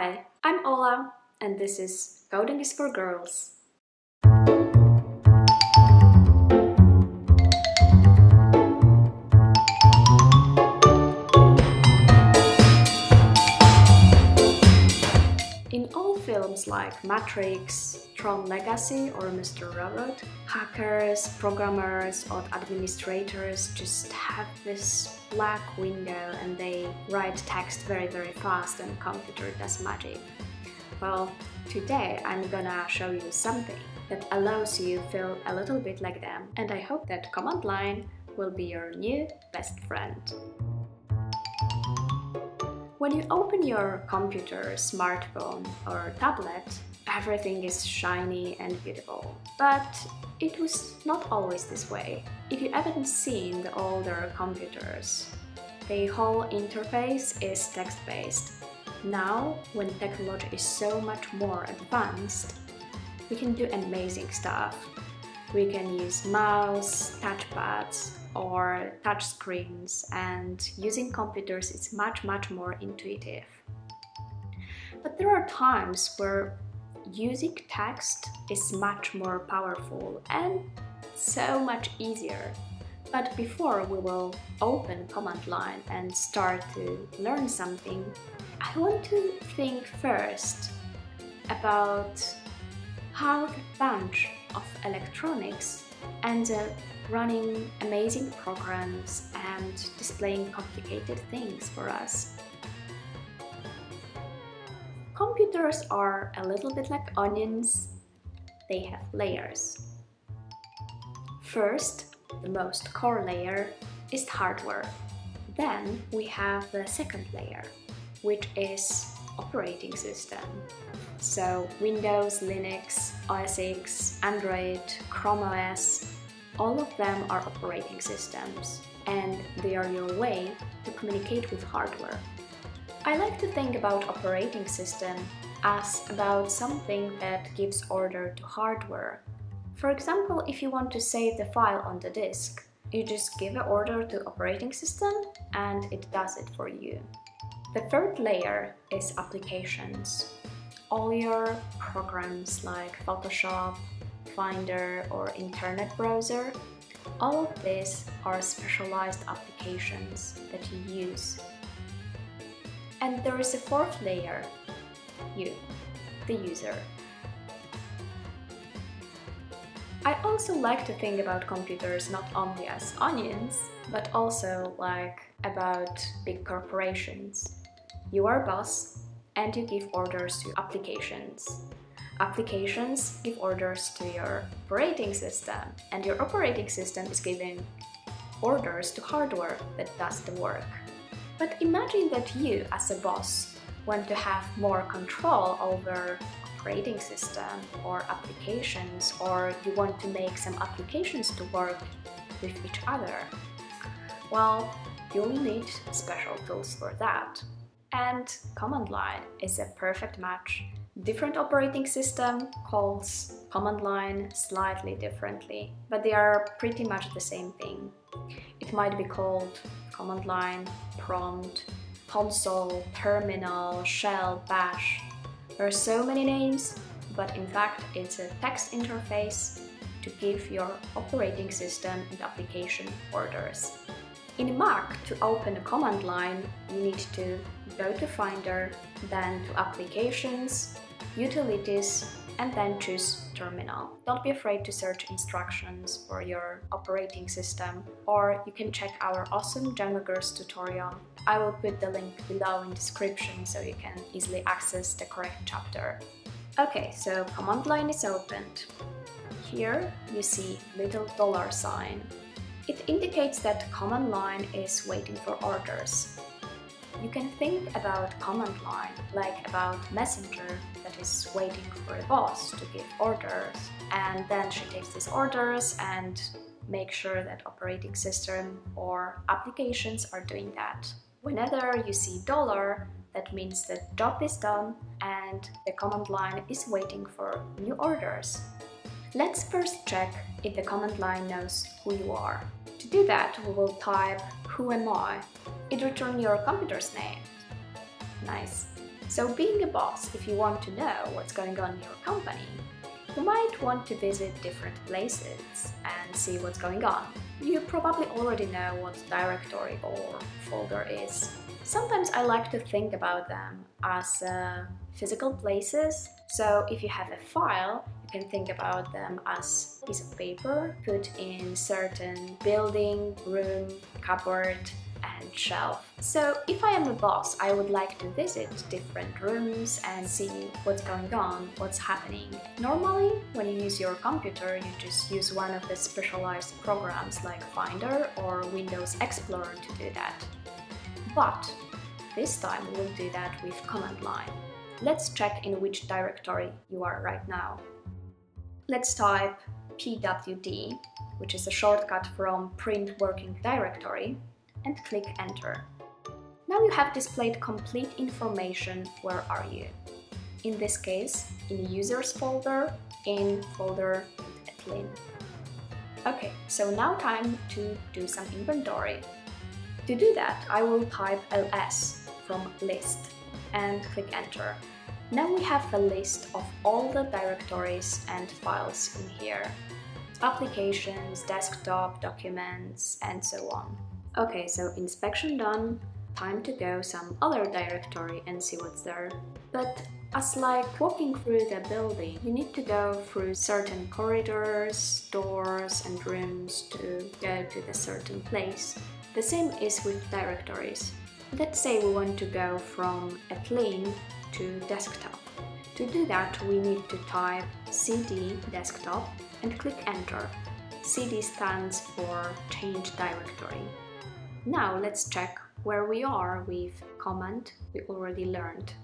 Hi, I'm Ola, and this is Coding is for Girls. In all films like Matrix, Tron Legacy or Mr. Robot, hackers, programmers or administrators just have this black window and they write text very fast and computer does magic. Well, today I'm gonna show you something that allows you feel a little bit like them, and I hope that command line will be your new best friend. When you open your computer, smartphone or tablet, everything is shiny and beautiful. But it was not always this way. If you haven't seen the older computers, the whole interface is text-based. Now, when technology is so much more advanced, we can do amazing stuff. We can use mouse, touchpads, or touch screens, and using computers is much more intuitive. But there are times where using text is much more powerful and so much easier. But before we will open command line and start to learn something, I want to think first about how the bunch of electronics ends up running amazing programs and displaying complicated things for us. Computers are a little bit like onions. They have layers. First, the most core layer is hardware. Then we have the second layer, which is operating system. So Windows, Linux, OS X, Android, Chrome OS, all of them are operating systems, and they are your way to communicate with hardware. I like to think about operating system as about something that gives order to hardware. For example, if you want to save the file on the disk, you just give an order to operating system and it does it for you. The third layer is applications. All your programs like Photoshop, Finder or internet browser, all of these are specialized applications that you use. And there is a fourth layer, you, the user. I also like to think about computers not only as onions, but also about big corporations. You are a boss and you give orders to applications. Applications give orders to your operating system, and your operating system is giving orders to hardware that does the work. But imagine that you, as a boss, want to have more control over operating system or applications, or you want to make some applications to work with each other. Well, you'll need special tools for that. And command line is a perfect match. Different operating system calls command line slightly differently, but they are pretty much the same thing. It might be called command line, prompt, console, terminal, shell, bash. There are so many names, but in fact it's a text interface to give your operating system and application orders. In Mac, to open a command line, you need to go to Finder, then to Applications, Utilities, and then choose Terminal. Don't be afraid to search instructions for your operating system, or you can check our awesome Django Girls tutorial. I will put the link below in the description so you can easily access the correct chapter. Okay, so command line is opened. Here you see little $sign. It indicates that command line is waiting for orders. You can think about command line like about messenger that is waiting for a boss to give orders, and then she takes these orders and make sure that operating system or applications are doing that. Whenever you see $, that means the job is done and the command line is waiting for new orders. Let's first check if the command line knows who you are. To do that, we will type "Who am I?" It returns your computer's name. Nice. So being a boss, if you want to know what's going on in your company, you might want to visit different places and see what's going on. You probably already know what directory or folder is. Sometimes I like to think about them as physical places. So if you have a file, you can think about them as a piece of paper put in certain building, room, cupboard, and shelf. So if I am a boss, I would like to visit different rooms and see what's going on, what's happening. Normally, when you use your computer, you just use one of the specialized programs like Finder or Windows Explorer to do that. But this time we'll do that with command line. Let's check in which directory you are right now. Let's type pwd, which is a shortcut from print working directory, and click enter. Now you have displayed complete information. Where are you? In this case, in users folder, in folder with Atlin. Okay, so now time to do some inventory. To do that, I will type ls from list and click enter. Now we have a list of all the directories and files in here. Applications, desktop, documents, and so on. Okay, so inspection done. Time to go some other directory and see what's there. But as like walking through the building, you need to go through certain corridors, doors and rooms to go to the certain place. The same is with directories. Let's say we want to go from Atlin to desktop. To do that, we need to type cd desktop and click enter. CD stands for change directory. Now let's check where we are with command we already learned.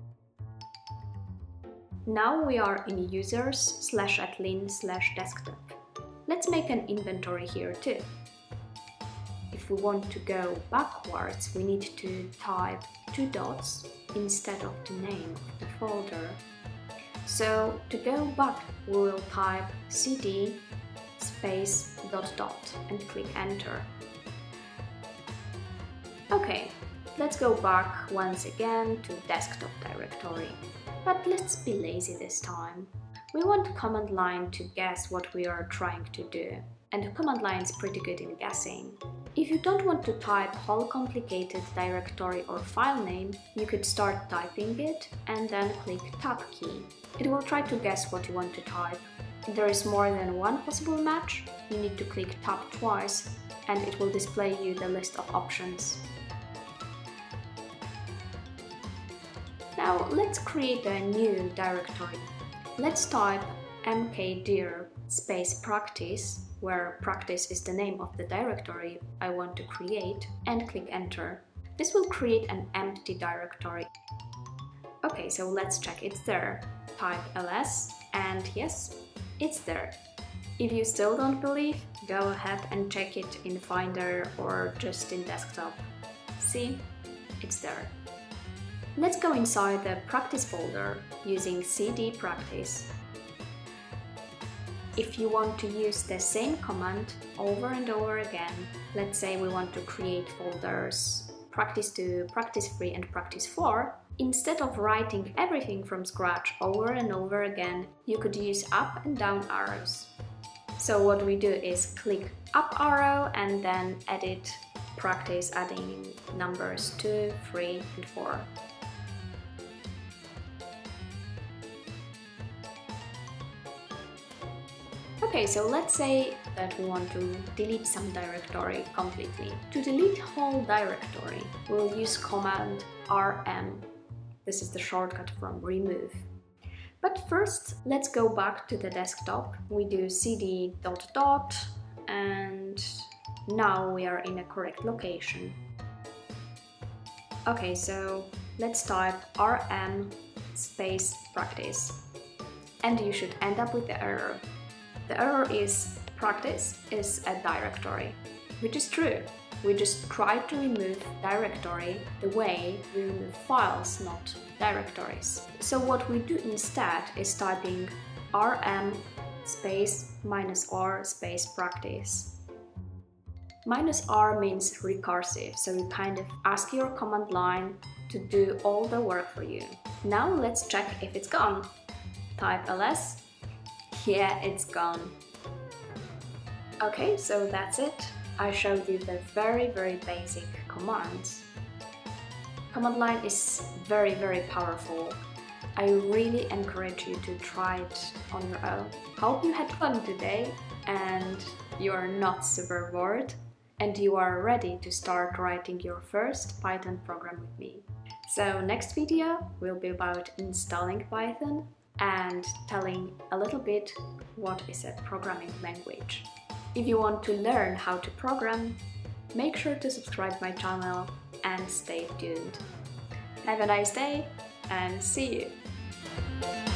Now we are in users/atlin/desktop. Let's make an inventory here too. If we want to go backwards, we need to type 2 dots instead of the name of the folder. So to go back, we will type cd space ... and click enter. Okay, let's go back once again to desktop directory. But let's be lazy this time. We want command line to guess what we are trying to do. And command line is pretty good in guessing. If you don't want to type whole complicated directory or file name, you could start typing it and then click tab key. It will try to guess what you want to type. If there is more than one possible match, you need to click tab twice and it will display you the list of options. Now let's create a new directory. Let's type mkdir space practice, where practice is the name of the directory I want to create, and click enter. This will create an empty directory. Okay, so let's check it's there. Type ls and yes, it's there. If you still don't believe, go ahead and check it in Finder or just in desktop. See, it's there. Let's go inside the practice folder using cd practice. If you want to use the same command over and over again, let's say we want to create folders practice 2, practice 3 and practice 4, instead of writing everything from scratch over and over again, you could use up and down arrows. So what we do is click up arrow and then edit practice, adding numbers 2, 3 and 4. Okay, so let's say that we want to delete some directory completely. To delete whole directory, we'll use command rm. This is the shortcut from remove. But first, let's go back to the desktop. We do cd ... and now we are in a correct location. Okay, so let's type rm space practice. And you should end up with the error. The error is practice is a directory, which is true. We just tried to remove directory the way we remove files, not directories. So what we do instead is typing rm space -r space practice. -R means recursive, so you kind of ask your command line to do all the work for you. Now let's check if it's gone. Type ls. Yeah, it's gone. Okay, so that's it. I showed you the very basic commands. Command line is very powerful. I really encourage you to try it on your own. Hope you had fun today and you are not super bored and you are ready to start writing your first Python program with me. So next video will be about installing Python and telling a little bit what is a programming language. If you want to learn how to program, make sure to subscribe my channel and stay tuned. Have a nice day and see you!